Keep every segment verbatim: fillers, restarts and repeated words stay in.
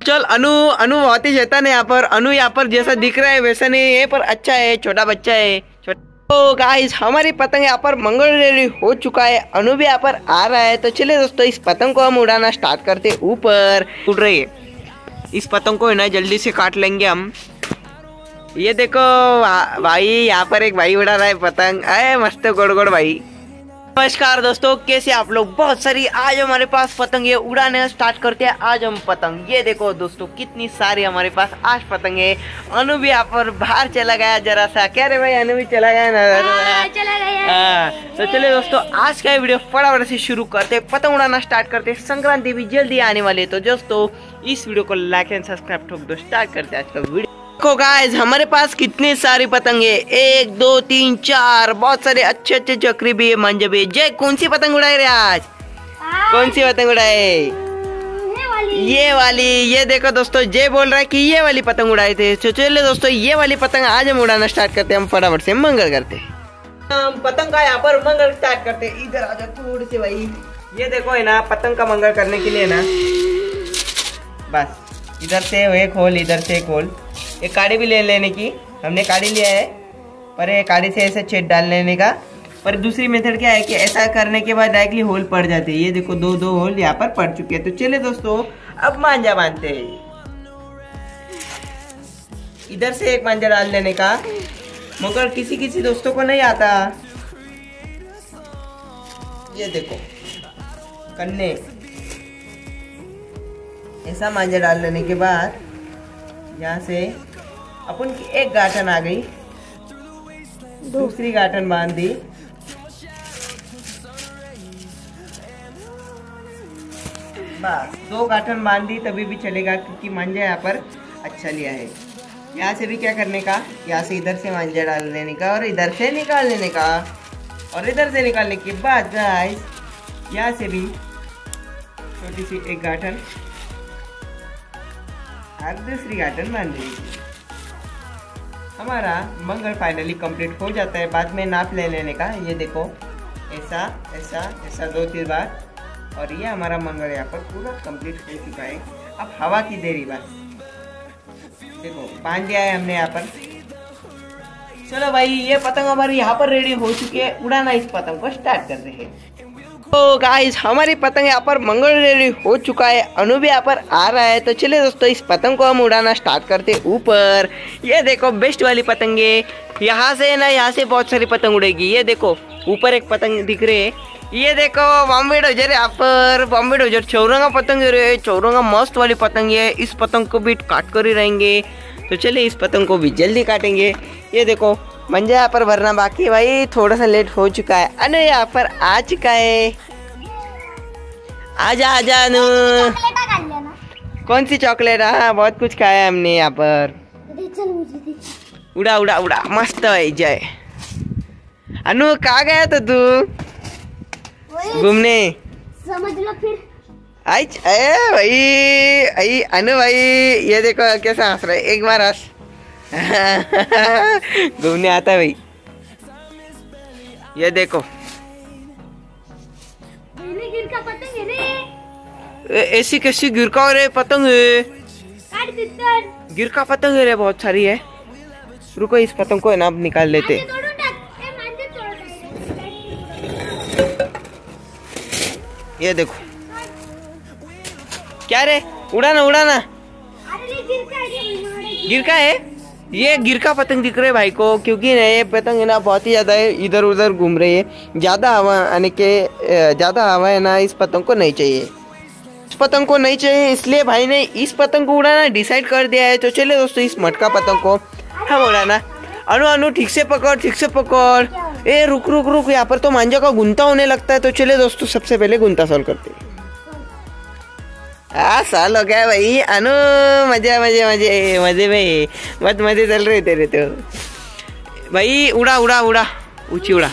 चल अनु अनु बहुत ही शैतान है यहाँ पर। अनु यहाँ पर जैसा दिख रहा है वैसा नहीं है, पर अच्छा है, छोटा बच्चा है। तो गाइस हमारी पतंग यहाँ पर मंगल रेडी हो चुका है। अनु भी यहाँ पर आ रहा है। तो चलिए दोस्तों इस पतंग को हम उड़ाना स्टार्ट करते। ऊपर उड़ रही है, इस पतंग को है ना जल्दी से काट लेंगे हम। ये देखो भाई यहाँ पर एक भाई उड़ा रहा है पतंग। अरे मस्त गोड़ गोड़ भाई। नमस्कार दोस्तों, कैसे आप लोग? बहुत सारी आज हमारे पास पतंग है, उड़ाने स्टार्ट करते हैं आज हम पतंग। ये देखो दोस्तों कितनी सारी हमारे पास आज पतंग है। अनु भी यहाँ पर बाहर चला गया जरा सा। क्या रे भाई, अनु भी चला गया ना? हाँ, चला गया। हाँ, तो चलिए दोस्तों आज का वीडियो फटाफट से शुरू करते, पतंग उड़ाना स्टार्ट करते। संक्रांति भी जल्दी आने वाली है, तो दोस्तों इस वीडियो को लाइक एंड सब्सक्राइब ठोक दो। स्टार्ट करते आज का वीडियो। देखो गाइस हमारे पास कितनी सारी पतंग है, एक दो तीन चार, बहुत सारे अच्छे अच्छे चक्री भी है, मंजे भी। जय कौन सी पतंग उड़ाए रे आज? कौन सी पतंग उड़ाए? ये वाली। ये वाली। ये देखो दोस्तों जय बोल रहा है कि ये वाली पतंग उड़ाए थे। तो चलिए दोस्तों ये वाली पतंग आज हम उड़ाना स्टार्ट करते हैं। हम फटाफट से मंगल करते हम पतंग का यहाँ पर मंगल स्टार्ट करते। इधर आ जाओ थोड़ी सी भाई। ये देखो है ना पतंग का मंगल करने के लिए ना, बस इधर से एक होल, इधर से एक होल। एक काड़ी भी ले लेने की, हमने काड़ी लिया है, पर ये काड़ी से ऐसे छेद डाल लेने का। पर दूसरी मेथड क्या है कि ऐसा करने के बाद डायरेक्टली होल पड़ जाते हैं। ये देखो दो दो होल यहाँ पर पड़ चुके हैं। तो चलिए दोस्तों अब मांझा बांधते हैं। इधर से एक मांझा डाल लेने का, मगर किसी किसी दोस्तों को नहीं आता। ये देखो कन्ने, ऐसा मांझा डाल लेने के बाद यहाँ से अपन की एक गाठन आ गई, दूसरी गाठन बांध दी। बस दो गाठन बांध दी तभी भी चलेगा, क्योंकि मांझा यहाँ पर अच्छा लिया है। यहाँ से भी क्या करने का, यहाँ से इधर से मांझा डाल देने का और इधर से निकाल लेने का। और इधर से निकालने के बाद गाइस यहाँ से भी छोटी सी एक गाठन और दूसरी गाठन बांध देंगे। हमारा मंगल फाइनली कंप्लीट हो जाता है। बाद में नाप ले लेने का। ये देखो ऐसा ऐसा ऐसा दो तीन बार, और ये हमारा मंगल यहाँ पर पूरा कंप्लीट हो चुका है। अब हवा की देरी बस। देखो बांध दिया है हमने यहाँ पर। चलो भाई ये पतंग हमारी यहाँ पर रेडी हो चुकी है। उड़ाना इस पतंग को स्टार्ट कर रहे हैं। तो गाइस हमारी पतंग यहाँ पर मंगल रेडी हो चुका है। अनु भी यहाँ पर आ रहा है। तो चलिए दोस्तों इस पतंग को हम उड़ाना स्टार्ट करते। ऊपर ये देखो बेस्ट वाली पतंग है। यहाँ से ना, यहाँ से बहुत सारी पतंग उड़ेगी। ये देखो ऊपर एक पतंग दिख रही है। ये देखो बॉम्बे डोजर यहाँ पर, बॉम्बे डोजर चौरंगा पतंग है। चौरंगा मस्त वाली पतंग है। इस पतंग को भी काट कर ही रहेंगे। तो चलिए इस पतंग को भी जल्दी काटेंगे। ये देखो मंजा यहाँ पर भरना बाकी है भाई, थोड़ा सा लेट हो चुका है। अनु यहाँ पर आ चुका है। आजा आजा अनु। कौन सी चॉकलेट? हाँ बहुत कुछ खाया हमने यहाँ पर। उड़ा उड़ा उड़ा मस्त है। जय अनु कहाँ गया था तू घूमने? समझ लो फिर। आई भाई आई अनु भाई, ये देखो कैसा हंस रहा है। एक बार हंस। घूमने आता है भाई। ये देखो ऐसी कैसी गिरका रे पतंग है। गिरका पतंग है रे, बहुत सारी है। रुको इस पतंग को है ना अब निकाल लेते। ये देखो क्या रे, उड़ाना उड़ाना। गिरका है, ये गिरका पतंग दिख रहे है भाई को, क्योंकि ये पतंग है ना बहुत ही ज्यादा है, इधर उधर घूम रही है। ज्यादा हवा आने के, ज्यादा हवा है ना इस पतंग को नहीं चाहिए। इस पतंग को नहीं चाहिए, इसलिए भाई ने इस पतंग को उड़ाना डिसाइड कर दिया है। तो चलिए दोस्तों इस मटका पतंग को हम उड़ाना। अनु अनु ठीक से पकड़, ठीक से पकड़। ए रुक रुक रुक, यहाँ पर तो मांझा का गुंता होने लगता है। तो चलिए दोस्तों सबसे पहले गुंता सॉल्व करते हैं। हाँ साल हो गया भाई। अनु मजे मजे मजे मजे में बहुत मजे चल रहे तेरे तो भाई। उड़ा उड़ा उड़ा ऊंची उड़ा।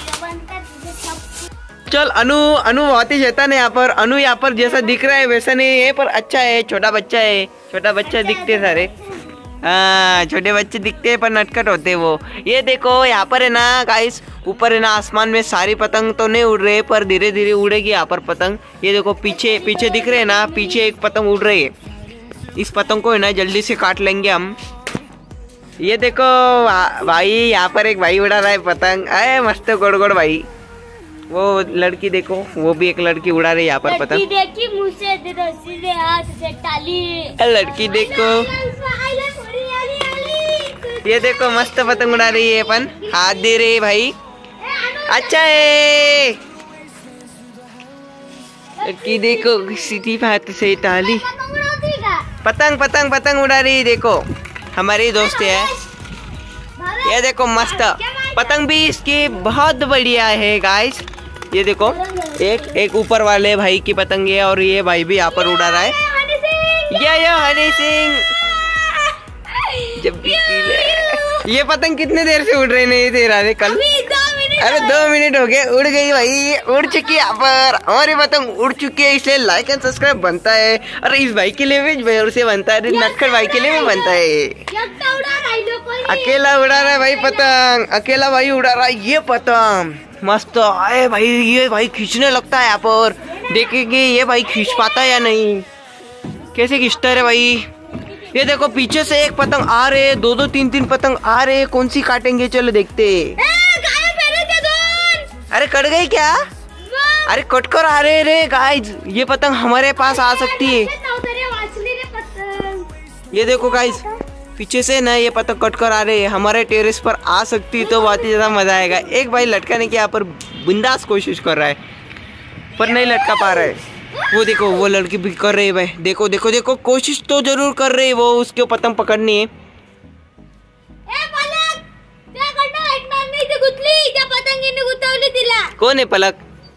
चल अनु अनु बहुत ही शैतान है यहाँ पर। अनु यहाँ पर जैसा दिख रहा है वैसा नहीं है, पर अच्छा है, छोटा बच्चा है। छोटा बच्चा दिखते सारे, हाँ छोटे बच्चे दिखते हैं पर नटखट होते वो। ये देखो यहाँ पर है ना गाइस, ऊपर है ना आसमान में सारी पतंग तो नहीं उड़ रहे, पर धीरे धीरे उड़ेगी यहाँ पर पतंग। ये देखो पीछे पीछे दिख रहे हैं ना, पीछे एक पतंग उड़ रही है। इस पतंग को है ना जल्दी से काट लेंगे हम। ये देखो भाई, यहाँ पर एक भाई उड़ा रहा है पतंग। अरे मस्त गोड़ गोड़ भाई। वो लड़की देखो, वो भी एक लड़की उड़ा रही है यहाँ पर पतंग। देखी मुँह से दे दो सीधे हाथ से टाली। लड़की देखो, ये देखो मस्त पतंग उड़ा रही है, अपन हाथ दे रहे है भाई। अच्छा है, लड़की देखो सीधी हाथ से ताली। पतंग पतंग पतंग उड़ा रही है, देखो हमारी दोस्त है। ये देखो मस्त पतंग भी इसकी बहुत बढ़िया है गाइस। ये देखो एक एक ऊपर वाले भाई की पतंग है और ये भाई भी यहाँ पर उड़ा रहा है। ये ये हनी सिंह जब भी ये पतंग कितने देर से उड़ रहे नहीं थे राधे कल। अरे दो मिनट हो गए, उड़ गई भाई, उड़ चुकी है यहाँ पर हमारी पतंग, उड़ चुकी है। इसलिए लाइक एंड सब्सक्राइब बनता है। अरे इस भाई के लिए भी जोर से बनता है, नटखट भाई के लिए भी बनता है। अकेला उड़ा रहा है भाई पतंग, अकेला भाई उड़ा रहा है ये पतंग। मस्त आए भाई, ये भाई खींचने लगता है यहाँ पर। देखेंगे ये भाई खींच पाता है या नहीं, कैसे खींचता है भाई। ये देखो पीछे से एक पतंग आ रहे, दो दो तीन तीन पतंग आ रहे, कौन सी काटेंगे चलो देखते। अरे कट गई क्या? अरे कट कर आ रहे रे गाइज, ये पतंग हमारे पास आ सकती है। ये देखो गाइज पीछे से ना ये पतंग कट कर आ रहे हैं, हमारे टेरेस पर आ सकती तो बहुत ही ज्यादा मजा आएगा। एक भाई लटकाने की यहाँ पर बिंदास कोशिश कर रहा है पर नहीं लटका पा रहा है। वो देखो वो लड़की भी कर रही है भाई, देखो देखो देखो कोशिश तो जरूर कर रही है वो, उसके पतंग पकड़नी है। कौन है पलक?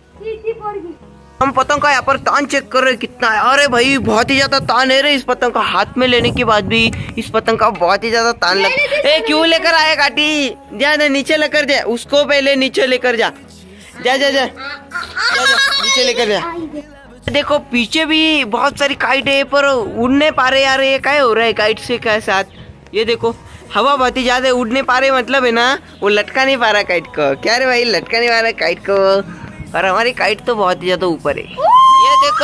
हम पतंग का यहाँ पर तान चेक कर रहे कितना है। अरे भाई बहुत ही ज्यादा तान है रे इस पतंग का, हाथ में लेने के बाद भी इस पतंग का बहुत ही ज्यादा तान लग। ए क्यों लेकर आया काटी? जा जा नीचे लेकर जा, उसको पहले नीचे लेकर जा, जा जा जा जा जा नीचे लेकर जा। देखो पीछे भी बहुत सारी काइट है पर उड़ने पा रहे यार, ये क्या हो रहा है काइट से क्या साथ। ये देखो हवा बहुत ही ज्यादा, उड़ने पा रहे मतलब है ना वो लटका नहीं पा रहा काइट को। क्या रे भाई लटका नहीं पा रहा काइट को, और हमारी काइट तो बहुत ही ज्यादा ऊपर है। ये देखो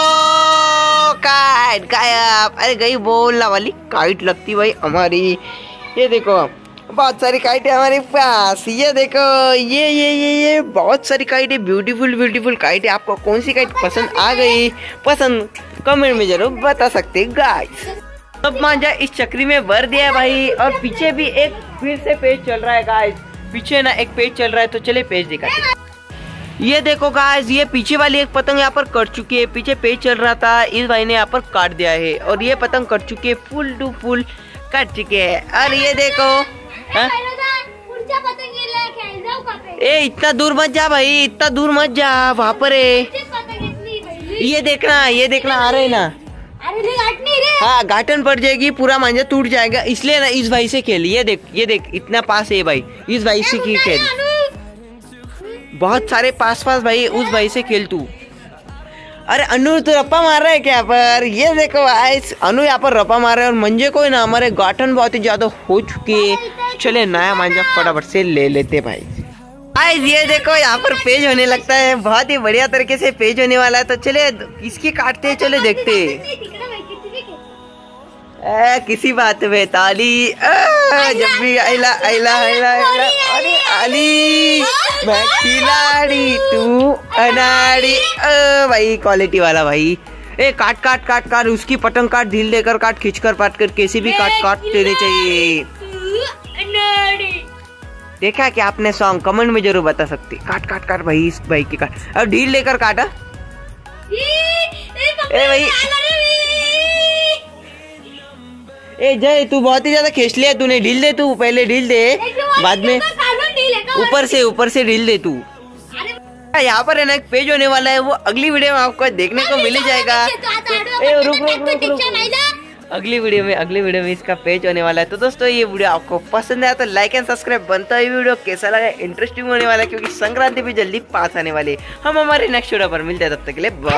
काइट गायब। अरे गई बोलना वाली काइट लगती भाई हमारी। ये देखो बहुत सारी काइट है हमारे पास। ये देखो ये ये ये ये बहुत सारी काइट है, ब्यूटीफुल ब्यूटीफुल काइट है। आपको कौन सी काइट पसंद आ गई, पसंद कमेंट में जरूर बता सकते हैं गाइस। सब मांझा इस चक्री में भर दिया है भाई, और पीछे भी एक फिर से पेज चल रहा है गाइस। पीछे ना एक पेज चल रहा है, तो चले पेज दिखाते। ये देखो गाइस ये पीछे वाली एक पतंग यहाँ पर कट चुकी है, पीछे पेज चल रहा था, इस भाई ने यहाँ पर काट दिया है और ये पतंग कट चुकी है, फुल टू फुल कट चुके हैं। और ये देखो हा? ए इतना दूर मत जा भाई, इतना दूर मत जा, वहाँ पर है। ये देखना ये देखना आ रहे ना, हाँ घाटन पड़ जाएगी, पूरा मांझा टूट जाएगा, इसलिए ना इस भाई से खेल। ये देख ये देख इतना पास है भाई, इस भाई से की खेल, बहुत सारे पास पास भाई, उस भाई से खेल तू। अरे अनु तो रप्पा मार रहा है क्या पर? ये देखो भाई अनु यहाँ पर रप्पा मार रहा है और मंजे को ना हमारे गाठन बहुत ही ज्यादा हो चुकी है। चले नया मांझा फटाफट से ले लेते भाई। गाइस ये देखो यहाँ पर पेज होने लगता है, बहुत ही बढ़िया तरीके से पेज होने वाला है, तो चले इसकी काटते हैं, चले देखते हैं। ए, किसी बात में ताली आ, जब भी आइला आइला आइला आइला अरे अली मैं खिलाड़ी तू अनाड़ी। आ, भाई क्वालिटी वाला भाई। ए काट काट काट काट उसकी पतंग काट, ढील देकर काट, खींच कर पाट कर, कैसे भी काट काट देने चाहिए। देखा क्या आपने सॉन्ग, कमेंट में जरूर बता सकते। काट काट काट भाई इस भाई की काट, अब ढील लेकर काटा। ए भाई ए जय तू बहुत ही ज्यादा खींच लिया तूने, ढील दे तू, पहले ढील दे बाद में ऊपर से ऊपर से ढील दे तू। यहाँ पर है ना एक पेज होने वाला है, वो अगली वीडियो में आपको देखने को मिल जाएगा। ए रुक रुक रुक रुक अगली वीडियो में अगली वीडियो में इसका पेज होने वाला है। तो दोस्तों ये वीडियो आपको पसंद आया तो लाइक एंड सब्सक्राइब बनता है। वीडियो कैसा लगा, इंटरेस्टिंग होने वाला है क्योंकि संक्रांति भी जल्दी पास आने वाली है। हम हमारे नेक्स्ट वीडियो पर मिलते हैं, तब तक के लिए।